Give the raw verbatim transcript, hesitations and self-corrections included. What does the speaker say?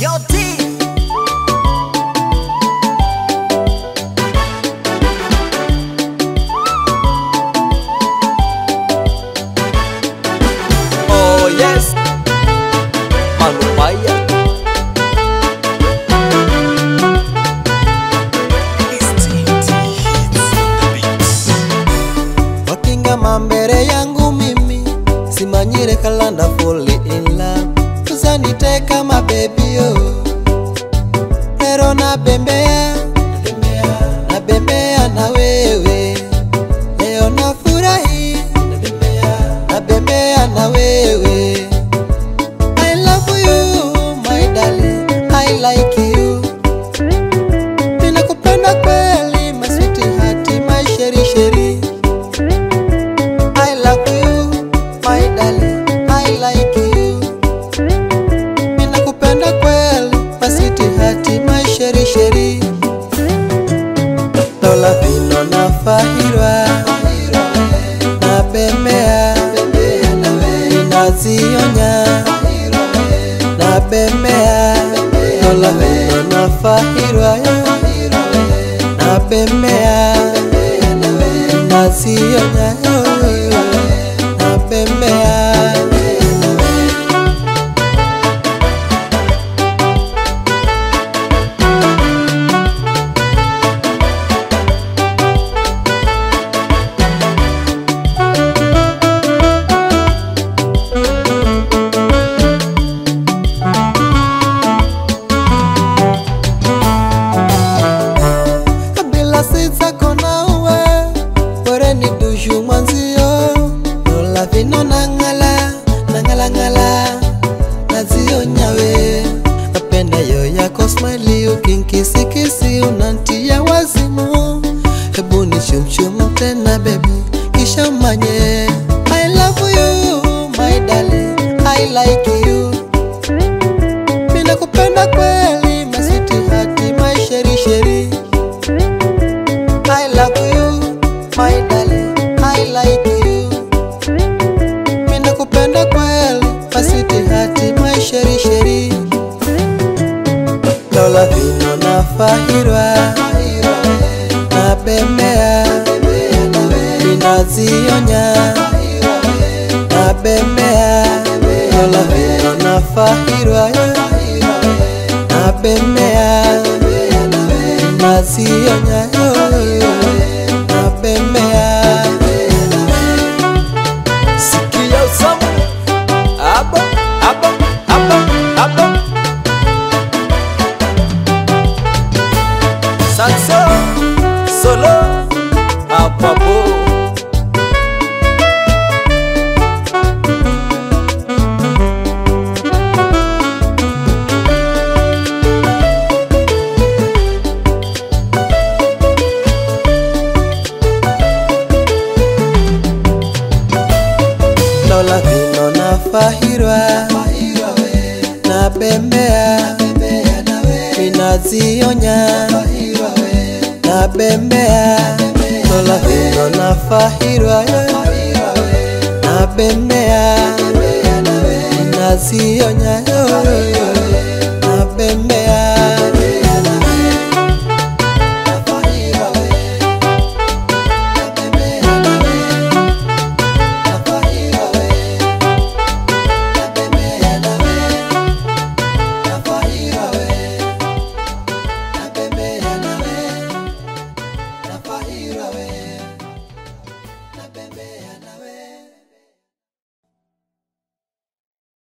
Oh yes, Manu Bayaz. Wakinga mambere yangu mimi simanyire kalanda fully in love. Uzaniteka my baby oh. Pero na bembea, na bembea na wewe. Leo na furahi, na bembea na wewe. I love you my darling, I like you. Ninakupenda kweli my sweetheart, my sheri sheri. I love you my darling, I like you. Ninakupenda kweli my sweetheart, my sheri sheri. Lola vino na fahirwa, na bembea, ninazionya, na bembea. Lola vino na fahirwa, na bembea, ninazionya, na bembea. Lola vino nangala, nangala ngala, nazionya we. Napenda yo yako smile ukinkisi kisi unantia wazimu. Hebu ni chum chum tena baby, kisha manye. I love you my darling, I like you. Mina kupenda kweli my sweetheart, my sheri sheri. I love you my darling, I like you. Mina kupenda kweli my sweetheart, my sheri sheri. Lola vino na fahirwa, na bembea, ninazionya, na bembea. Lola vino na fahirwa, na bembea, ninazionya, na bembea. Sikia usamu, abo, abo, abo, abo. Salsa, solo, apabo. Lola vino na fahirwa, na bembea, ninazionya, na bembea. Lola vino na fahirwa, na bembea, ninazionya, na bembea.